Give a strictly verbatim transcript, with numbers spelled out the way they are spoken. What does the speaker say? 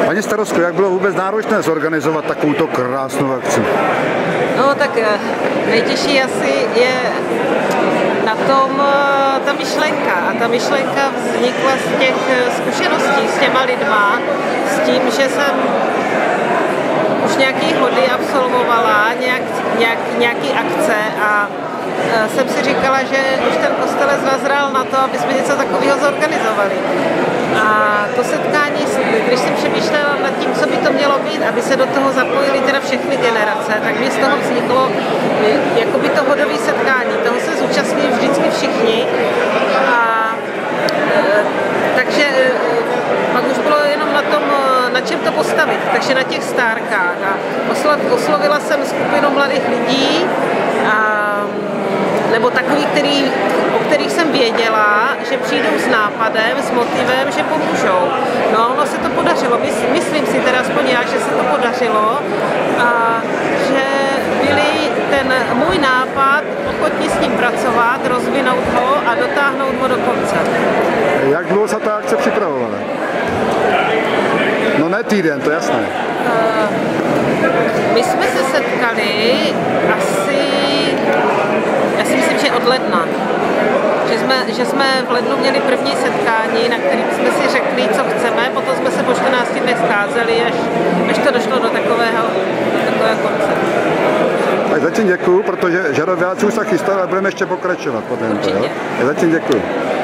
Paní starostko, jak bylo vůbec náročné zorganizovat takovouto krásnou akci? No tak nejtěžší asi je na tom ta myšlenka. A ta myšlenka vznikla z těch zkušeností s těma lidma, s tím, že jsem už nějaký hody absolvovala, nějak, nějak, nějaký akce a jsem si říkala, že už ten kostelec nazrál na to, aby jsme něco takového zorganizovali. A to setkání, když jsem přemýšlela nad tím, co by to mělo být, aby se do toho zapojily teda všechny generace, tak mi z toho vzniklo jakoby to hodové setkání. Toho se zúčastní vždycky všichni. A, takže pak už bylo jenom na tom, na čem to postavit, takže na těch stárkách. A oslovila jsem skupinu mladých lidí, a, nebo takový, který, o kterých jsem věděla, že přijdou s nápadem, s motivem, že pomůžou. No, ono se to podařilo. Myslím si teda aspoň já, že se to podařilo a že byli ten můj nápad ochotni s ním pracovat, rozvinout ho a dotáhnout ho do konce. Jak dlouho se ta akce připravovala? No ne týden, to je jasné. Uh, my jsme se setkali asi, já si myslím, že od ledna. Že jsme, že jsme v lednu měli první setkání, na kterém jsme si řekli, co chceme, potom jsme se po čtrnácti dnech scházeli, až, až to došlo do takového, do takového konce. Tak zatím děkuju, protože žaroviáci už se chystali, ale budeme ještě pokračovat potom. Určitě. Jo? Zatím děkuju.